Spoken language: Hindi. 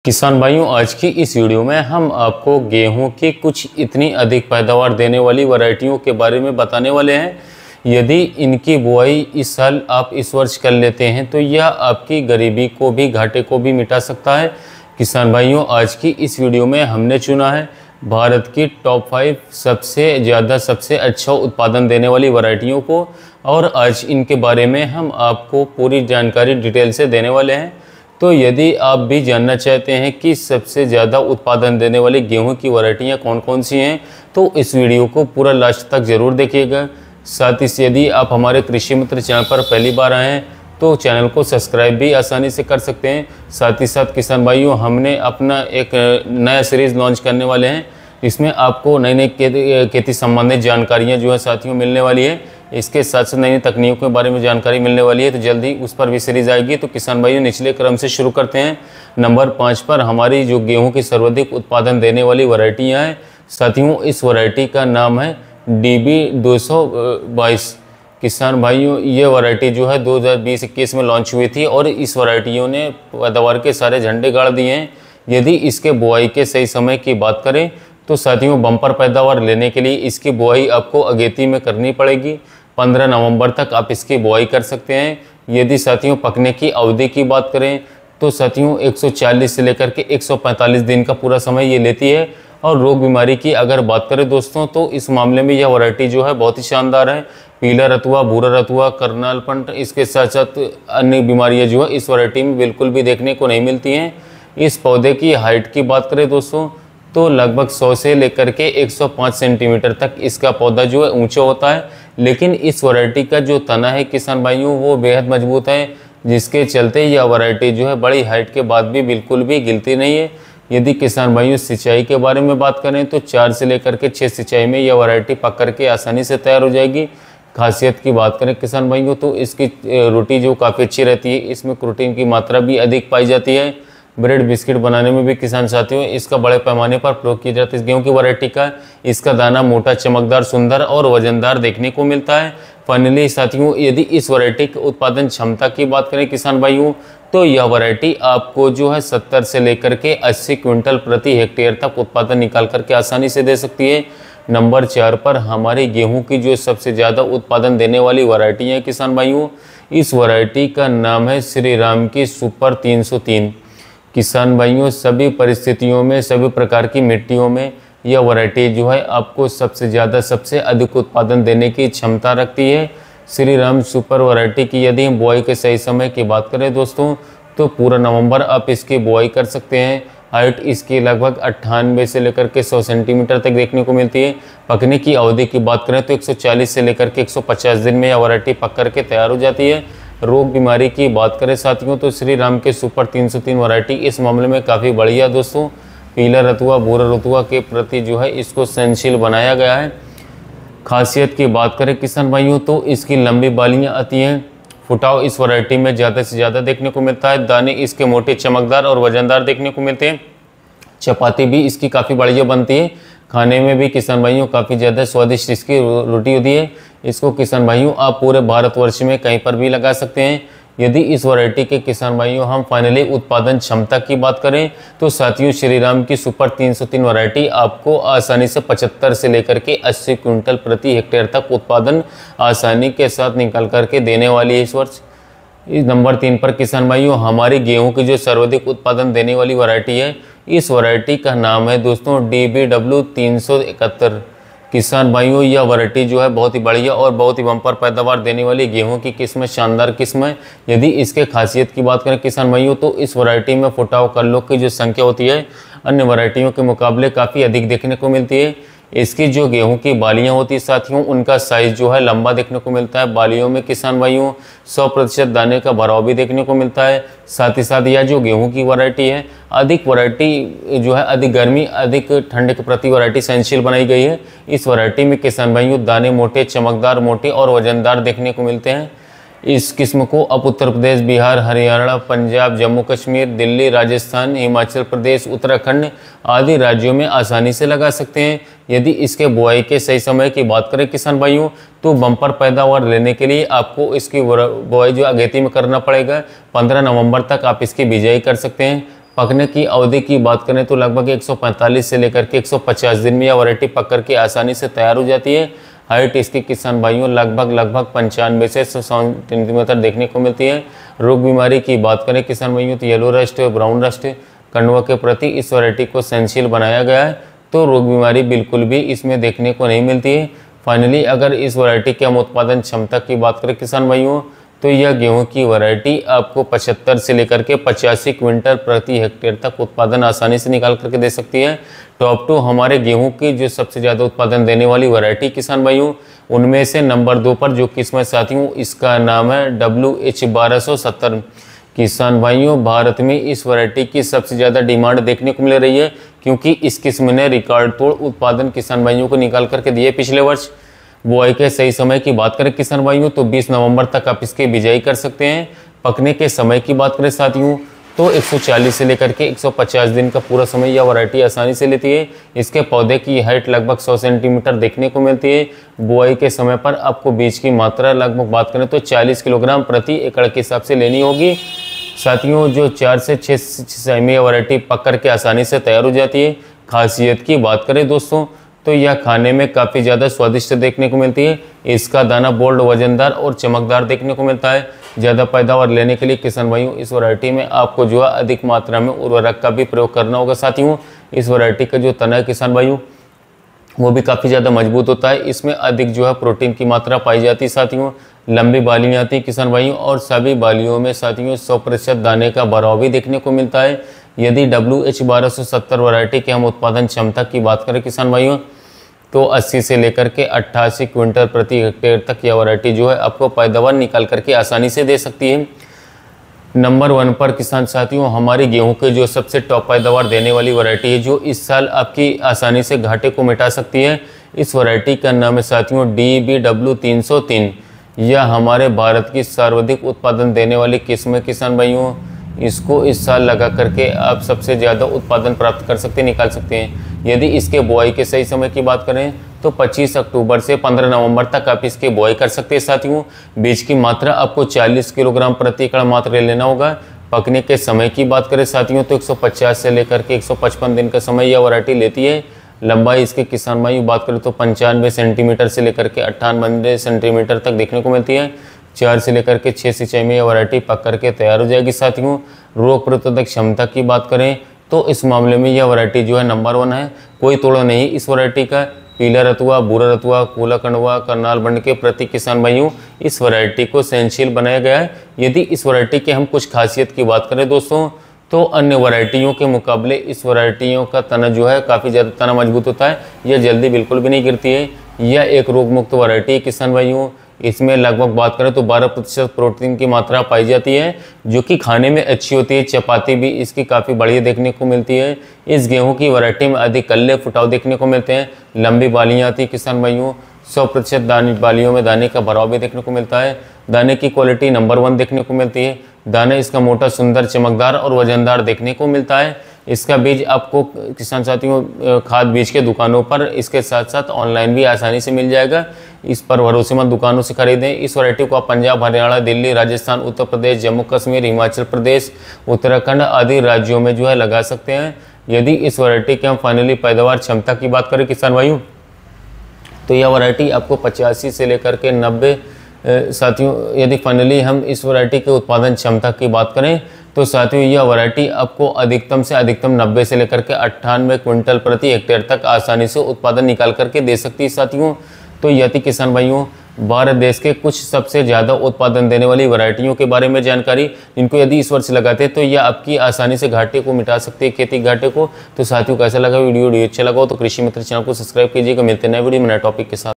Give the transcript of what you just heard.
किसान भाइयों, आज की इस वीडियो में हम आपको गेहूं की कुछ इतनी अधिक पैदावार देने वाली वैरायटियों के बारे में बताने वाले हैं। यदि इनकी बुआई इस साल आप इस वर्ष कर लेते हैं तो यह आपकी गरीबी को भी, घाटे को भी मिटा सकता है। किसान भाइयों, आज की इस वीडियो में हमने चुना है भारत की टॉप 5 सबसे अच्छा उत्पादन देने वाली वैरायटियों को, और आज इनके बारे में हम आपको पूरी जानकारी डिटेल से देने वाले हैं। तो यदि आप भी जानना चाहते हैं कि सबसे ज़्यादा उत्पादन देने वाली गेहूं की वैरायटियां कौन कौन सी हैं, तो इस वीडियो को पूरा लास्ट तक ज़रूर देखिएगा। साथ ही यदि आप हमारे कृषि मित्र चैनल पर पहली बार आए हैं तो चैनल को सब्सक्राइब भी आसानी से कर सकते हैं। साथ ही साथ किसान भाइयों, हमने अपना एक नया सीरीज़ लॉन्च करने वाले हैं। इसमें आपको नई नई खेती संबंधित जानकारियाँ जो है साथियों मिलने वाली है। इसके साथ साथ नई नई तकनीकों के बारे में जानकारी मिलने वाली है, तो जल्दी उस पर भी सीरीज आएगी। तो किसान भाइयों, निचले क्रम से शुरू करते हैं। नंबर 5 पर हमारी जो गेहूं की सर्वाधिक उत्पादन देने वाली वैरायटियां हैं साथियों, इस वैरायटी का नाम है DB 222। किसान भाइयों, ये वैरायटी जो है 2020-21 में लॉन्च हुई थी और इस वैरायटियों ने पैदावार के सारे झंडे गाड़ दिए हैं। यदि इसके बुआई के सही समय की बात करें तो साथियों, बम्पर पैदावार लेने के लिए इसकी बुआई आपको अगेती में करनी पड़ेगी। 15 नवंबर तक आप इसकी बुआई कर सकते हैं। यदि साथियों पकने की अवधि की बात करें तो साथियों 140 से लेकर के 145 दिन का पूरा समय ये लेती है। और रोग बीमारी की अगर बात करें दोस्तों, तो इस मामले में यह वैरायटी जो है बहुत ही शानदार है। पीला रतुआ, भूरा रतुआ, करनालपंट, इसके साथ साथ अन्य बीमारियां जो है इस वैरायटी में बिल्कुल भी देखने को नहीं मिलती हैं। इस पौधे की हाइट की बात करें दोस्तों, तो लगभग 100 से लेकर के 105 सेंटीमीटर तक इसका पौधा जो है ऊंचा होता है। लेकिन इस वैरायटी का जो तना है किसान भाइयों, वो बेहद मजबूत है, जिसके चलते यह वैरायटी जो है बड़ी हाइट के बाद भी बिल्कुल भी गिरती नहीं है। यदि किसान भाइयों सिंचाई के बारे में बात करें तो 4 से लेकर के 6 सिंचाई में यह वैरायटी पक करके आसानी से तैयार हो जाएगी। खासियत की बात करें किसान भाइयों, तो इसकी रोटी जो काफ़ी अच्छी रहती है, इसमें प्रोटीन की मात्रा भी अधिक पाई जाती है। ब्रेड बिस्किट बनाने में भी किसान साथियों इसका बड़े पैमाने पर प्रयोग किया जाता है। इस गेहूं की वैरायटी का इसका दाना मोटा, चमकदार, सुंदर और वजनदार देखने को मिलता है। फाइनली साथियों, यदि इस वैरायटी की उत्पादन क्षमता की बात करें किसान भाइयों, तो यह वैरायटी आपको जो है 70 से लेकर के 80 क्विंटल प्रति हेक्टेयर तक उत्पादन निकाल करके आसानी से दे सकती है। नंबर 4 पर हमारी गेहूँ की जो सबसे ज़्यादा उत्पादन देने वाली वैरायटी है किसान भाइयों, इस वैरायटी का नाम है श्री राम की सुपर 303। किसान भाइयों, सभी परिस्थितियों में, सभी प्रकार की मिट्टियों में यह वैरायटी जो है आपको सबसे अधिक उत्पादन देने की क्षमता रखती है। श्री राम सुपर वैरायटी की यदि हम बुआई के सही समय की बात करें दोस्तों, तो पूरा नवंबर आप इसकी बुआई कर सकते हैं। हाइट इसकी लगभग 98 से लेकर के 100 सेंटीमीटर तक देखने को मिलती है। पकने की अवधि की बात करें तो 140 से लेकर के 150 दिन में यह वैरायटी पक करके तैयार हो जाती है। रोग बीमारी की बात करें साथियों, तो श्री राम के सुपर 303 वैरायटी इस मामले में काफ़ी बढ़िया दोस्तों। पीला रतुआ, भूरा रतुआ के प्रति जो है इसको सहनशील बनाया गया है। खासियत की बात करें किसान भाइयों, तो इसकी लंबी बालियां आती हैं। फुटाव इस वैरायटी में ज़्यादा से ज़्यादा देखने को मिलता है। दाने इसके मोटे, चमकदार और वजनदार देखने को मिलते हैं। चपाती भी इसकी काफ़ी बढ़िया बनती है। खाने में भी किसान भाइयों काफ़ी ज़्यादा स्वादिष्ट इसकी रोटी होती है। इसको किसान भाइयों आप पूरे भारतवर्ष में कहीं पर भी लगा सकते हैं। यदि इस वैरायटी के किसान भाइयों हम फाइनली उत्पादन क्षमता की बात करें तो साथियों, श्री राम की सुपर 303 वैरायटी आपको आसानी से 75 से लेकर के 80 क्विंटल प्रति हेक्टेयर तक उत्पादन आसानी के साथ निकाल करके देने वाली है इस वर्ष। इस नंबर 3 पर किसान भाइयों हमारी गेहूं की जो सर्वाधिक उत्पादन देने वाली वैरायटी है, इस वैरायटी का नाम है दोस्तों DBW 371। किसान भाइयों, यह वैरायटी जो है बहुत ही बढ़िया और बहुत ही बम्पर पैदावार देने वाली गेहूं की किस्म है, शानदार किस्म है। यदि इसके खासियत की बात करें किसान भाइयों, तो इस वैरायटी में फुटाव कल्लों की जो संख्या होती है अन्य वैरायटियों के मुकाबले काफ़ी अधिक देखने को मिलती है। इसकी जो गेहूं की बालियां होती है साथियों, उनका साइज जो है लंबा देखने को मिलता है। बालियों में किसान भाइयों 100% दाने का भराव भी देखने को मिलता है। साथ ही साथ यह जो गेहूं की वैरायटी है, अधिक वैरायटी जो है अधिक गर्मी, अधिक ठंड के प्रति वैरायटी सहनशील बनाई गई है। इस वैरायटी में किसान भाइयों दाने मोटे, चमकदार, मोटे और वजनदार देखने को मिलते हैं। इस किस्म को आप उत्तर प्रदेश, बिहार, हरियाणा, पंजाब, जम्मू कश्मीर, दिल्ली, राजस्थान, हिमाचल प्रदेश, उत्तराखंड आदि राज्यों में आसानी से लगा सकते हैं। यदि इसके बुआई के सही समय की बात करें किसान भाइयों, तो बम्पर पैदावार लेने के लिए आपको इसकी बुआई जो अगेती में करना पड़ेगा। 15 नवंबर तक आप इसकी बिजाई कर सकते हैं। पकने की अवधि की बात करें तो लगभग 145 से लेकर के 150 दिन में यह वैरायटी पक करके आसानी से तैयार हो जाती है। हाइट इसकी किसान भाइयों लगभग 95 से 100 सेंटीमीटर देखने को मिलती है। रोग बीमारी की बात करें किसान भाइयों तो येलो रस्ट, ब्राउन रस्ट, कंडुआ के प्रति इस वैरायटी को सहनशील बनाया गया है, तो रोग बीमारी बिल्कुल भी इसमें देखने को नहीं मिलती है। फाइनली अगर इस वैरायटी के हम उत्पादन क्षमता की बात करें किसान भाइयों तो यह गेहूं की वैरायटी आपको 75 से लेकर के 85 क्विंटल प्रति हेक्टेयर तक उत्पादन आसानी से निकाल करके दे सकती है। टॉप 2 हमारे गेहूं की जो सबसे ज़्यादा उत्पादन देने वाली वैरायटी किसान भाइयों, उनमें से नंबर 2 पर जो किस्म साथियों इसका नाम है WH1270। किसान भाइयों भारत में इस वैरायटी की सबसे ज़्यादा डिमांड देखने को मिल रही है, क्योंकि इस किस्म ने रिकॉर्ड तोड़ उत्पादन किसान भाइयों को निकाल करके दिए पिछले वर्ष। बुआई के सही समय की बात करें किसान भाइयों तो 20 नवंबर तक आप इसकी बिजाई कर सकते हैं। पकने के समय की बात करें साथियों तो 140 से लेकर के 150 दिन का पूरा समय यह वैरायटी आसानी से लेती है। इसके पौधे की हाइट लगभग 100 सेंटीमीटर देखने को मिलती है। बुआई के समय पर आपको बीज की मात्रा लगभग बात करें तो 40 किलोग्राम प्रति एकड़ के हिसाब से लेनी होगी। साथियों जो 4 से 6 समय में यह वैरायटी पक करके आसानी से तैयार हो जाती है। खासियत की बात करें दोस्तों तो यह खाने में काफ़ी ज़्यादा स्वादिष्ट देखने को मिलती है। इसका दाना बोल्ड, वजनदार और चमकदार देखने को मिलता है। ज़्यादा पैदावार लेने के लिए किसान भाइयों इस वैरायटी में आपको जो है अधिक मात्रा में उर्वरक का भी प्रयोग करना होगा। साथियों इस वैरायटी का जो तना है किसान भाइयों वो भी काफ़ी ज़्यादा मजबूत होता है। इसमें अधिक जो है प्रोटीन की मात्रा पाई जाती है। साथियों लंबी बालियाँ आती है किसान भाइयों और सभी बालियों में साथियों 100% दाने का भराव भी देखने को मिलता है। यदि WH1270 वैरायटी के हम उत्पादन क्षमता की बात करें किसान भाइयों तो 80 से लेकर के 88 क्विंटल प्रति हेक्टेयर तक यह वैरायटी जो है आपको पैदावार निकाल करके आसानी से दे सकती है। नंबर 1 पर किसान साथियों हमारी गेहूं के जो सबसे टॉप पैदावार देने वाली वैरायटी है जो इस साल आपकी आसानी से घाटे को मिटा सकती है, इस वैरायटी का नाम है साथियों DBW303। यह हमारे भारत की सर्वाधिक उत्पादन देने वाली किस्म है किसान भाइयों। इसको इस साल लगा करके आप सबसे ज़्यादा उत्पादन प्राप्त कर सकते हैं, निकाल सकते हैं। यदि इसके बुआई के सही समय की बात करें तो 25 अक्टूबर से 15 नवंबर तक आप इसकी बुआई कर सकते हैं। साथियों बीज की मात्रा आपको 40 किलोग्राम प्रति एकड़ मात्रा लेना होगा। पकने के समय की बात करें साथियों तो 150 से लेकर के 155 दिन का समय यह वैरायटी लेती है। लंबाई इसके किसान भाई बात करें तो 95 सेंटीमीटर से लेकर के 98 सेंटीमीटर तक देखने को मिलती है। 4 से लेकर के 6 सिंचाई में यह वैरायटी पक करके तैयार हो जाएगी। साथियों रोग प्रतिरोधक क्षमता की बात करें तो इस मामले में यह वैरायटी जो है नंबर 1 है, कोई तोड़ा नहीं इस वैरायटी का। पीला रतुआ, भूरा रतुआ, कूला कंडवा, करनाल बंड के प्रति किसान भाइयों इस वैरायटी को सहनशील बनाया गया है। यदि इस वैरायटी के हम कुछ खासियत की बात करें दोस्तों तो अन्य वैरायटियों के मुकाबले इस वैरायटियों का तना जो है काफ़ी ज़्यादा तना मजबूत होता है। यह जल्दी बिल्कुल भी नहीं गिरती है। यह एक रोग मुक्त वैरायटी है किसान भाइयों। इसमें लगभग बात करें तो 12% प्रोटीन की मात्रा पाई जाती है जो कि खाने में अच्छी होती है। चपाती भी इसकी काफ़ी बढ़िया देखने को मिलती है। इस गेहूं की वैरायटी में अधिक कल्ले फुटाव देखने को मिलते हैं। लंबी बालियाँ आती है किसान भाइयों। 100% दाने बालियों में दाने का भराव भी देखने को मिलता है। दाने की क्वालिटी नंबर 1 देखने को मिलती है। दाना इसका मोटा, सुंदर, चमकदार और वजनदार देखने को मिलता है। इसका बीज आपको किसान साथियों खाद बीज के दुकानों पर इसके साथ साथ ऑनलाइन भी आसानी से मिल जाएगा। इस पर भरोसेमंद दुकानों से खरीदें। इस वैरायटी को आप पंजाब, हरियाणा, दिल्ली, राजस्थान, उत्तर प्रदेश, जम्मू कश्मीर, हिमाचल प्रदेश, उत्तराखंड आदि राज्यों में जो है लगा सकते हैं। यदि इस वैरायटी के हम फाइनली पैदावार क्षमता की बात करें किसान भाइयों तो यह वैरायटी आपको 85 से लेकर के 90 साथियों यदि फाइनली हम इस वैरायटी के उत्पादन क्षमता की बात करें तो साथियों यह वैरायटी आपको अधिकतम से अधिकतम 90 से लेकर के 98 क्विंटल प्रति हेक्टेयर तक आसानी से उत्पादन निकाल करके दे सकती है। साथियों तो यह थी किसान भाइयों भारत देश के कुछ सबसे ज़्यादा उत्पादन देने वाली वैरायटियों के बारे में जानकारी, जिनको यदि इस वर्ष लगाते हैं तो यह आपकी आसानी से घाटे को मिटा सकती है, खेती घाटे को। तो साथियों कैसा लगा वीडियो अच्छा लगा तो कृषि मित्र चैनल को सब्सक्राइब कीजिएगा। मिलते हैं नए वीडियो में नए टॉपिक के साथ।